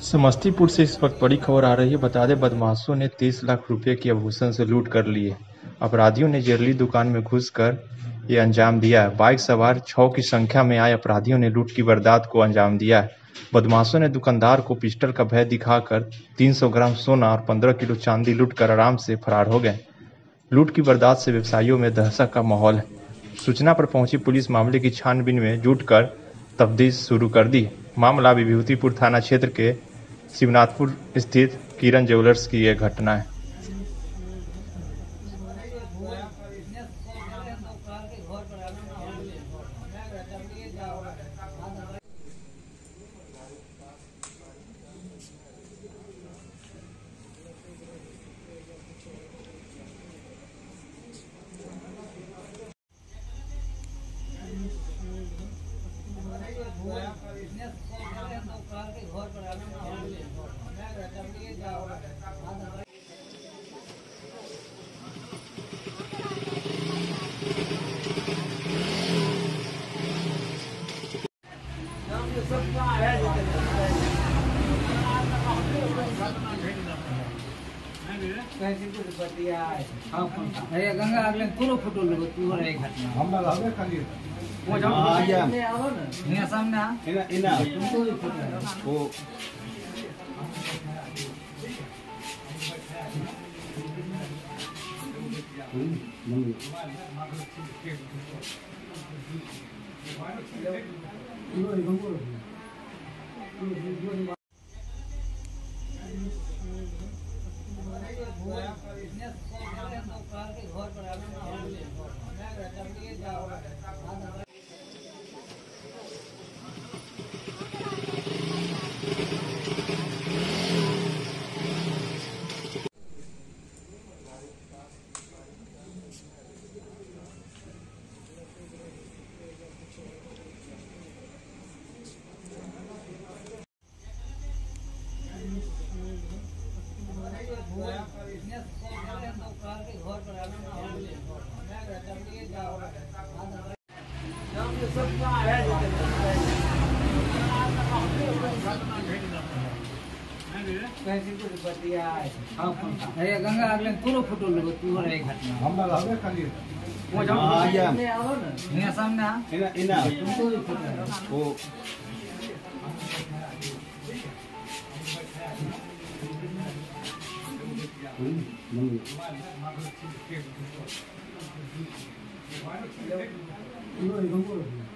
समस्तीपुर से इस वक्त बड़ी खबर आ रही है। बता दें, बदमाशों ने 30 लाख रुपए की आभूषण से लूट कर लिए। अपराधियों ने ज्वेलरी दुकान में घुसकर ये अंजाम दिया है। बाइक सवार 6 की संख्या में आए अपराधियों ने लूट की वारदात को अंजाम दिया है। बदमाशों ने दुकानदार को पिस्टल का भय दिखाकर 300 ग्राम सोना और 15 किलो चांदी लूट कर आराम से फरार हो गए। लूट की वारदात से व्यवसायियों में दहशत का माहौल है। सूचना पर पहुंची पुलिस मामले की छानबीन में जुटकर तफ्तीश शुरू कर दी। मामला विभूतिपुर थाना क्षेत्र के शिवनाथपुर स्थित किरण ज्वेलर्स की यह घटना है। अरे गंगा अगले कोनो फोटो लो तू रे घटना हमरा लगे खाली वो जाओ आ सामने आ इना तुमको भी फोटो वो अरे गंगा अगले कोनो फोटो लो तू रे घटना हमरा लगे खाली वो जाओ आ सामने आ इना तुमको भी फोटो वो Ini